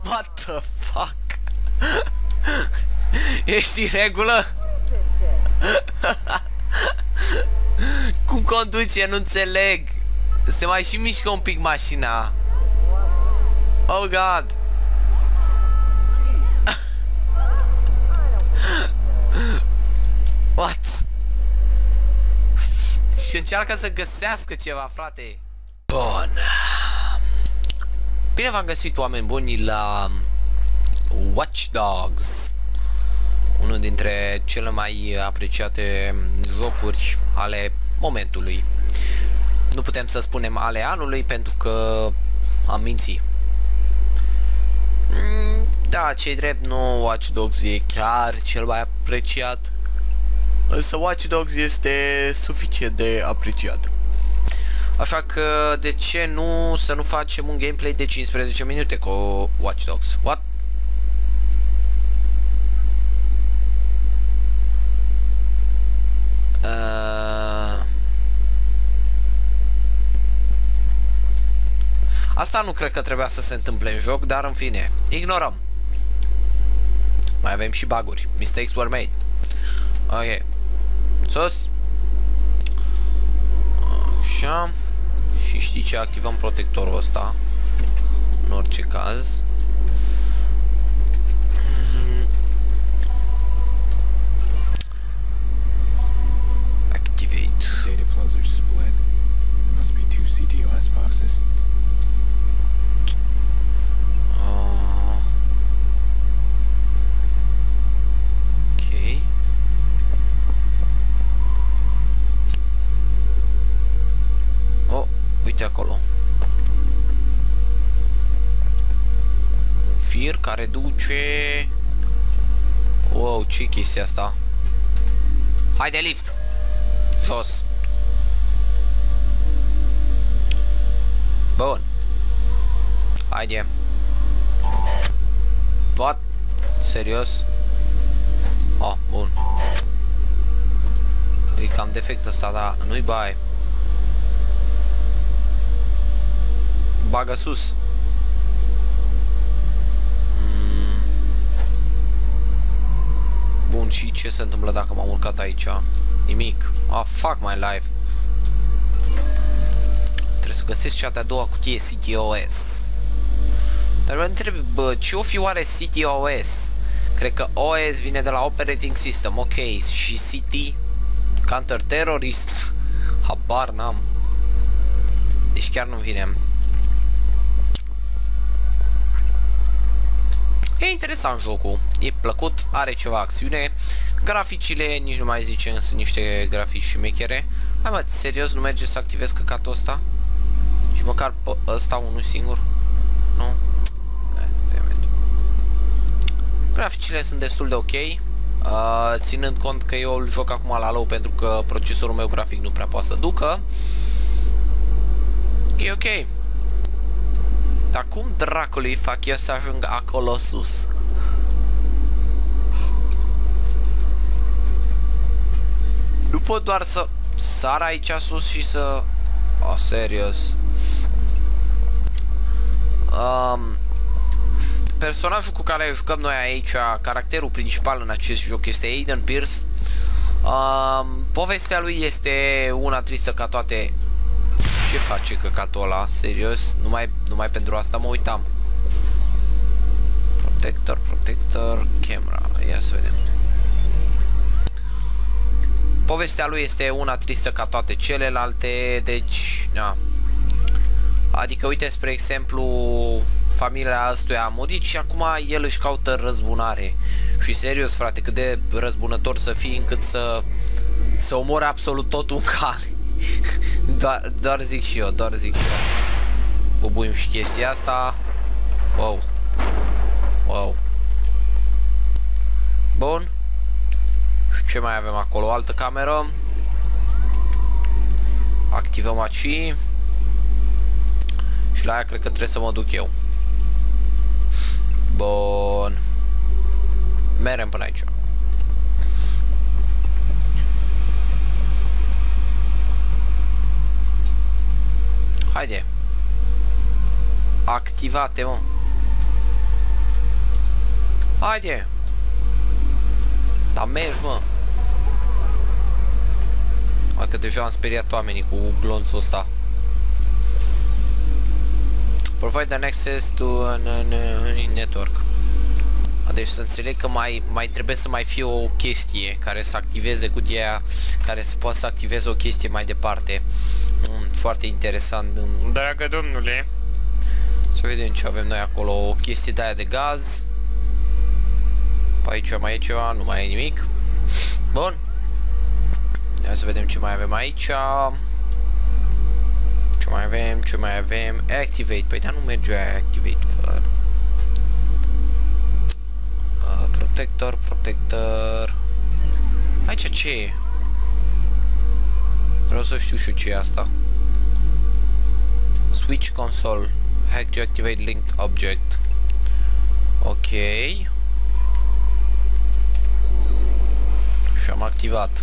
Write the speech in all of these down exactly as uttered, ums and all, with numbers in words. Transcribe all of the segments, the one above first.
What the fuck? Ești în regulă? Cum conduce? Nu înțeleg. Se mai și mișcă un pic mașina. Oh god. What? Și încearcă să găsească ceva, frate. Bun. Bine v-am găsit, oameni buni, la Watch Dogs, unul dintre cele mai apreciate jocuri ale momentului. Nu putem să spunem ale anului pentru că am mințit. Da, ce-i drept, nu Watch Dogs e chiar cel mai apreciat, însă Watch Dogs este suficient de apreciat. Așa că de ce nu să nu facem un gameplay de cincisprezece minute cu Watch Dogs? What? Uh... Asta nu cred că trebuia să se întâmple în joc, dar în fine, ignorăm. Mai avem și bug-uri. Mistakes were made. Ok. Sus. Așa. Și știi ce? Activăm protectorul ăsta. În orice caz. Activate. Data flows are split. Must be two C T O S boxes. Uh, ok. Oh, uite acolo. Un fir care duce... Wow, ce chestia asta? Haide, lift! Jos! Bun. Haide. What? Serios? Oh, bun. E cam defect ăsta, dar nu-i baie. Bagă sus. Mm. Bun, și ce se întâmplă dacă m-am urcat aici? Nimic. Ah, fuck my life. Trebuie să găsesc cea de-a doua cutie C T O S. Dar mă întreb, bă, ce o fi oare C T O S? Cred că O S vine de la Operating System, ok. Și C T? Counter Terrorist? Habar n-am. Deci chiar nu vine. E interesant jocul, e plăcut, are ceva acțiune. Graficile, nici nu mai zicem, sunt niște grafici șmechere. Hai mă, serios, nu merge să activez căcatul ăsta? Și măcar pe ăsta unul singur? Nu? Graficile sunt destul de ok, uh, ținând cont că eu îl joc acum la low pentru că procesorul meu grafic nu prea poate să ducă. E ok. Dar cum dracului fac eu să ajung acolo sus? Nu pot doar să sar aici sus și să... Oh, serios. Um, personajul cu care jucăm noi aici, caracterul principal în acest joc, este Aiden Pierce. Um, povestea lui este una tristă ca toate. Ce face căcatul ăla? Serios? Numai, numai pentru asta mă uitam. Protector, protector, camera. Ia să vedem. Povestea lui este una tristă ca toate celelalte, deci, na. Adică, uite, spre exemplu, familia ăstuia a murit și acum el își caută răzbunare. Și serios, frate, cât de răzbunător să fii încât să să omore absolut totul în cale. Doar, doar zic și eu, doar zic și eu. Bubuim și chestia asta. Wow. Wow. Bun. Și ce mai avem acolo? O altă cameră. Activăm aici. Și la aia cred că trebuie să mă duc eu. Bun. Merem până aici. Haide. Activate, mă. Haide! Dar mergi, mă! Hai că deja am speriat oamenii cu glonțul ăsta. Provide an access to an, an, an network. Deci să înțeleg că mai, mai trebuie să mai fie o chestie care să activeze cutia, care să poată să activeze o chestie mai departe. Foarte interesant. Dragă domnule. Să vedem ce avem noi acolo. O chestie de aia de gaz. Pe aici mai e ceva, nu mai e nimic. Bun. Hai să vedem ce mai avem aici. Ce mai avem, ce mai avem. Activate, păi da, nu merge aia, activate fără. Uh, protector, protector. Aici ce e? Vreau să știu și ce e asta. Switch console. Hack to activate linked object. Ok. Și am activat.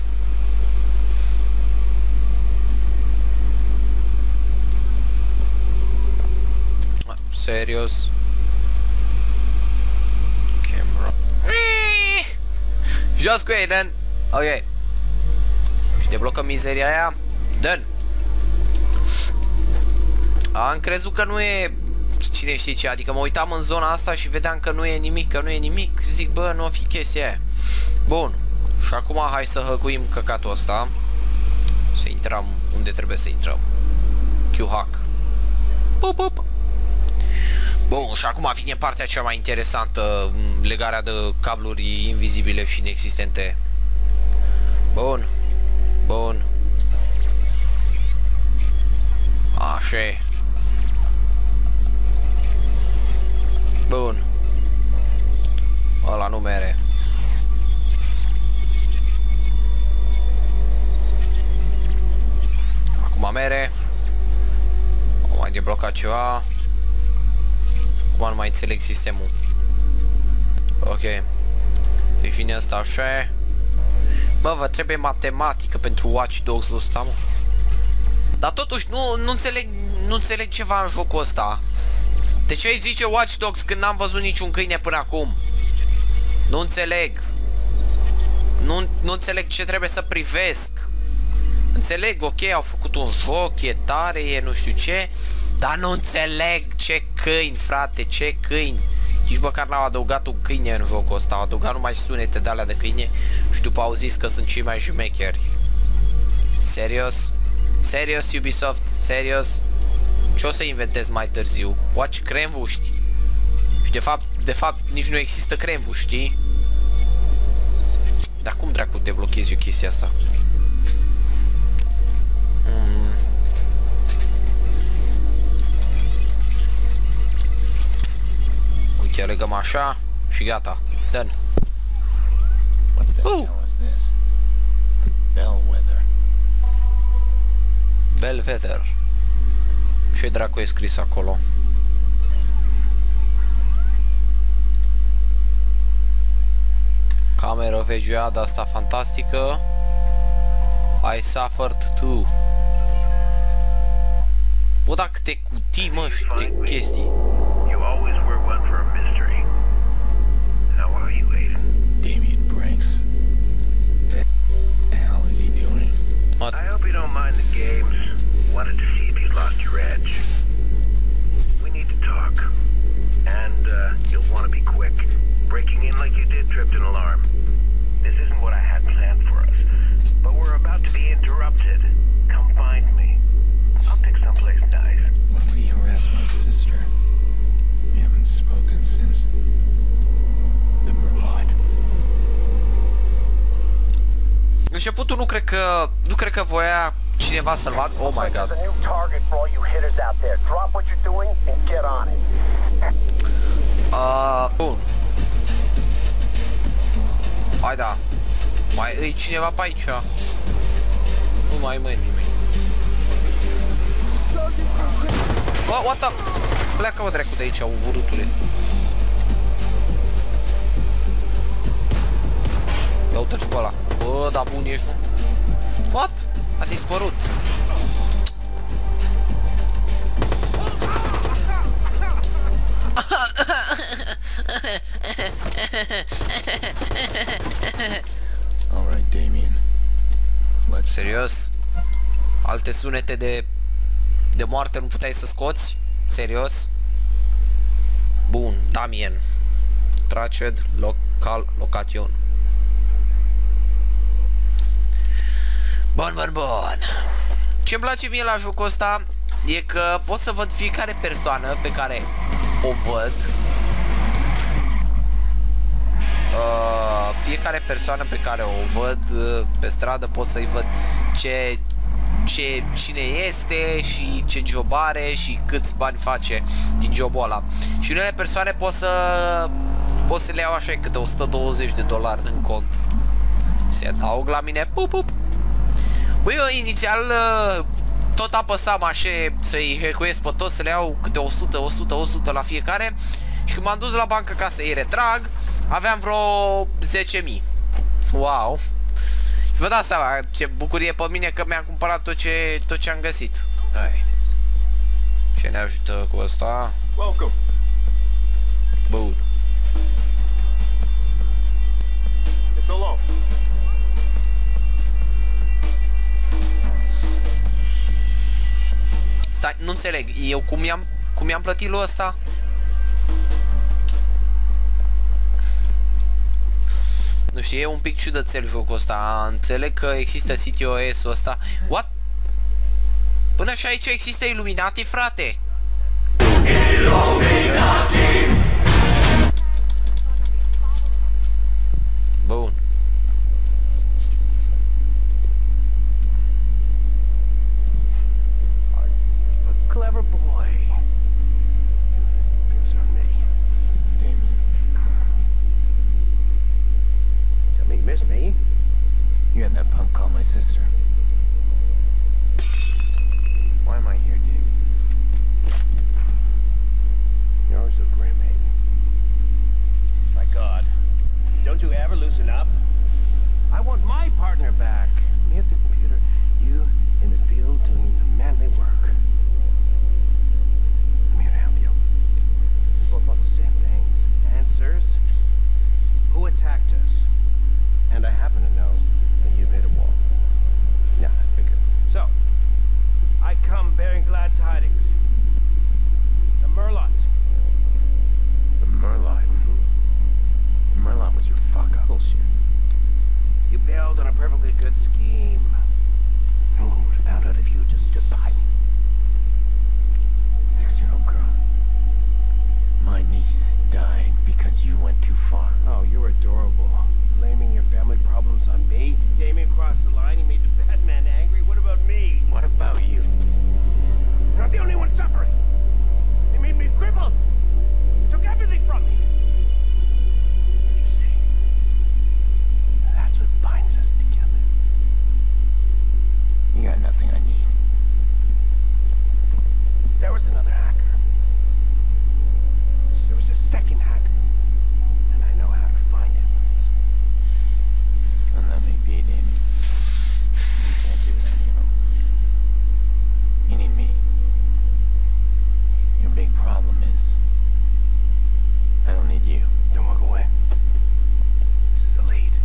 Serios? Camera. Jos cu ei, Dan. Ok. Și deblocăm mizeria aia. Dan. Am crezut că nu e... Cine știe ce, adică mă uitam în zona asta și vedeam că nu e nimic, că nu e nimic. Zic, bă, nu o fi chestia aia. Bun. Și acum hai să hăcuim căcatul ăsta. Să intrăm unde trebuie să intrăm. Q-hack. Pop, pop. Bun, și acum vine partea cea mai interesantă, legarea de cabluri invizibile și inexistente. Bun. Bun. Așa. Bun. Ăla nu mere. Acum mere. Am mai deblocat ceva. Acum nu mai înțeleg sistemul. Ok. Deci vine asta așa. Bă, vă trebuie matematică pentru Watch Dogs-ul ăsta, mă. Dar totuși nu, nu înțeleg, nu înțeleg ceva în jocul ăsta. De ce îi zice Watch Dogs când n-am văzut niciun câine până acum? Nu înțeleg. Nu, nu înțeleg ce trebuie să privesc. Înțeleg, ok, au făcut un joc, e tare, e nu știu ce. Dar nu înțeleg ce câini, frate, ce câini. Nici măcar n-au adăugat un câine în jocul ăsta. Au adăugat numai sunete de alea de câine. Și după au zis că sunt cei mai șmecheri. Serios? Serios, Ubisoft? Serios? Ce o să inventez mai târziu? Watch cremvuști. Și de fapt, de fapt, nici nu există cremvuști, știi? Dar cum dracu deblochez eu chestia asta? Mm. Uite, legăm așa și gata. Done. Uh! Belvedere. Ce dracu e scris acolo? Cameră V G A de asta fantastică. I suffered too. Bă, da, câte cutii, mă, și câte chestii. You always were one for a mystery. How are you, Aiden? Damien Branks. What the hell is he doing? What? I hope you don't mind the games. Wanted to see if you lost your edge. We need to talk. And, uh, you'll want to be quick. Breaking in like you did tripped an alarm. This isn't what I had planned for us. But we're about to be interrupted. Come find me. I'll pick someplace nice. Why would he harass my sister? We haven't spoken since the Merlot. Începutul nu cred că nu cred că voia cineva să-l vadă. Oh my god. Uh, bun. Hai da. Mai e cineva pe aici. Nu mai mai nimeni. Bă, what the? Pleacă mă dracu de aici, urâtule. Ia uite-ți pe ăla. Bă, da bun ești, nu? What? A dispărut. Serios? Alte sunete de de moarte nu puteai să scoți? Serios? Bun, Damien. Traced local location. Bun, bun, bun. Ce-mi place mie la jocul ăsta e că pot să văd fiecare persoană pe care o văd. Uh, fiecare persoană pe care o văd uh, pe stradă pot să-i văd ce, ce, cine este și ce job are și câți bani face din jobul ăla. Și unele persoane pot să pot să le iau așa câte o sută douăzeci de dolari din cont. Se adaug la mine. Pup, pup. Băi, eu inițial uh, tot apăsam așa să-i recuiesc pe toți, să le iau câte o sută, o sută, o sută la fiecare. Și când m-am dus la bancă ca să-i retrag, aveam vreo zece mii. Wow. Și vă dați seama ce bucurie pe mine că mi-am cumpărat tot ce, tot ce am găsit. Hai. Ce ne ajută cu asta? Welcome. Bun. It's alone. Stai, nu înțeleg. Eu cum i-am cum i-am plătit lui ăsta? Nu știu, e un pic ciudățel jocul ăsta. Înțeleg că există C T O S-ul ăsta. What? Până și aici există Illuminati, frate. Serios? Bun. A clever boy. It's on me. Damien, Tell me, you miss me? you had that punk call my sister. Why am I here, Damien? You're so grim, eh? My God. Don't you ever loosen up? I want my partner back. Me at the computer, you in the field doing the manly work. I'm here to help you. We both want the same things. Answers. Who attacked us? And I happen to know that you've hit a wall. Now, I figure. So, I come bearing glad tidings. The Merlot. The Merlot. The Merlot was your fuck up. Bullshit. You bailed on a perfectly good scheme. No one would have found out if you had just stood by me. Six-year-old girl. My niece died because you went too far. Oh, you're adorable. Blaming your family problems on me? Damien crossed the line, he made the bad man angry. What about me? What about you? You're not the only one suffering. They made me a cripple. They took everything from me. What'd you say? That's what binds us together. You got nothing I need. There was another hacker. There was a second hacker. And I know how to find him. And let me be, Damien. You can't do that on your own. You need me. Your big problem is I don't need you. Don't walk away. This is a lead.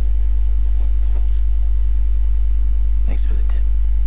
Thanks for the tip.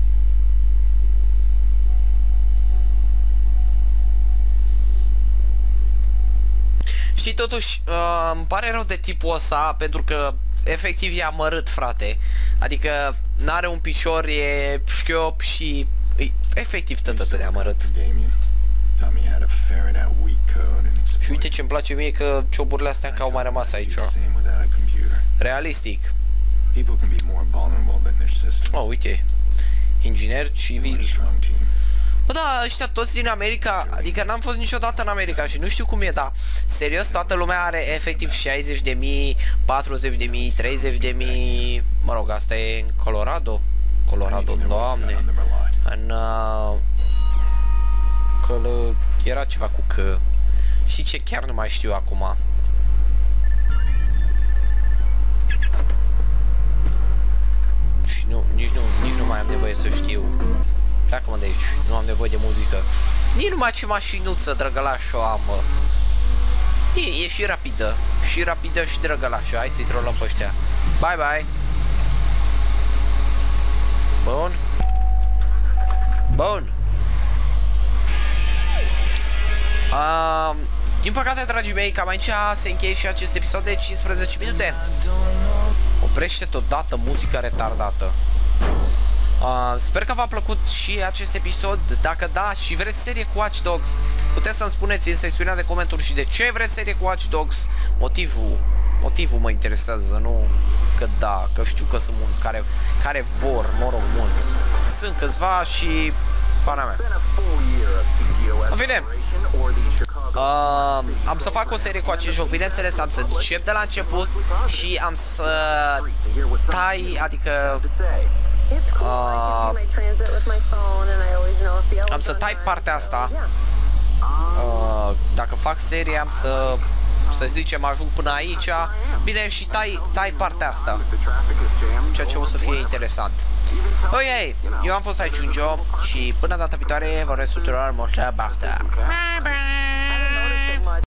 Și totuși, uh, îmi pare rău de tipul ăsta, pentru că efectiv e amărât, frate. Adică n-are un picior, e șchiop și e efectiv tătătă de amărât. Damien taught me how to ferret out weak code and exploit. Și uite ce-mi place mie că cioburile astea încă au mai rămas aici. Same without a computer. Realistic. People can be more vulnerable than their system. Oh, uite. Inginer We're a civil. strong team. Bă, da, ăștia toți din America, adică n-am fost niciodată în America și nu știu cum e, dar serios, toată lumea are efectiv șaizeci de mii, patruzeci de mii, treizeci de mii, mă rog, asta e în Colorado, Colorado, doamne, în, uh, că era ceva cu că, și ce, chiar nu mai știu acum. Și nu, nici nu, nici nu mai am nevoie să știu. Pleacă-mă de aici, nu am nevoie de muzică. Nici numai ce mașinuță drăgălașă am, mă. E, e și rapidă, și rapidă și drăgălașă. Hai să-i trollăm pe ăștia. Bye, bye. Bun. Bun. Uh, din păcate, dragii mei, cam aici se încheie și acest episod de cincisprezece minute. Oprește-te odată muzica retardată. Uh, sper că v-a plăcut și acest episod. Dacă da și vreți serie cu Watch Dogs, puteți să-mi spuneți în secțiunea de comentarii și de ce vreți serie cu Watch Dogs. Motivul, motivul mă interesează, nu că da, că știu că sunt mulți care, care vor, mă rog, mulți. Sunt câțiva și pana mea. În fine, uh, am să fac o serie cu acest joc, bineînțeles, am să încep de la început și am să tai, adică uh, am să tai partea asta. Uh, dacă fac serie, am să, să zicem, ajung până aici. Bine, și tai, tai partea asta, ceea ce o să fie interesant. Ok, eu am fost aici Junjo și până data viitoare vă urez tuturor multă baftă. Bye bye.